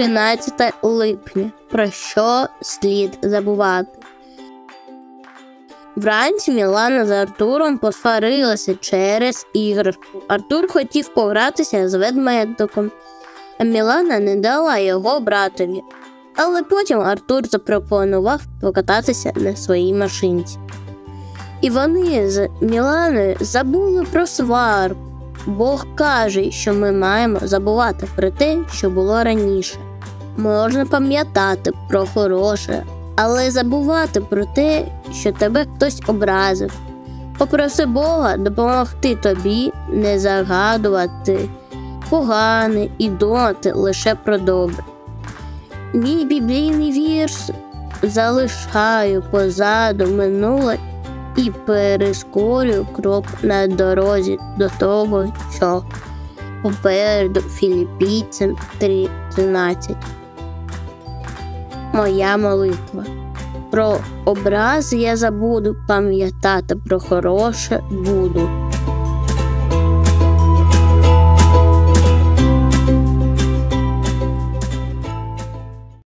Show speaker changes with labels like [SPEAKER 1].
[SPEAKER 1] 13 липня. Про що слід забувати? Вранці Мілана з Артуром посварилася через іграшку. Артур хотів погратися з ведмедиком, а Мілана не дала його братові. Але потім Артур запропонував покататися на своїй машинці. І вони з Міланою забули про сварку. Бог каже, що ми маємо забувати про те, що було раніше. Можна пам'ятати про хороше, але забувати про те, що тебе хтось образив. Попроси Бога допомогти тобі не загадувати погане і думати лише про добре. Мій біблійний вірш: залишаю позаду минуле і перескорюю крок на дорозі до того, що попереду. Філіппійцям 3:13. Моя молитва. Про образи я забуду, пам'ятати про хороше буду.